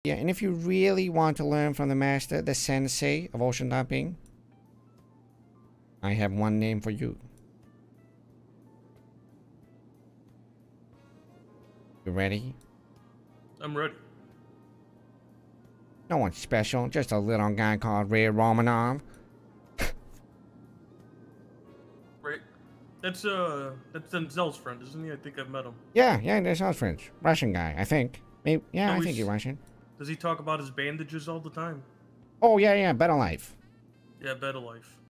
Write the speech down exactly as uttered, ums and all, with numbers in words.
Yeah, and if you really want to learn from the master, the sensei of ocean dumping, I have one name for you. You ready? I'm ready. No one's special, just a little guy called Ray Romanov. Right. That's uh, that's Denzel's friend, isn't he? I think I've met him. Yeah, yeah, that's our friend. Russian guy, I think. Maybe, yeah, Oh, I think he's- you're Russian. Does he talk about his bandages all the time? Oh, yeah, yeah, better life. Yeah, better life.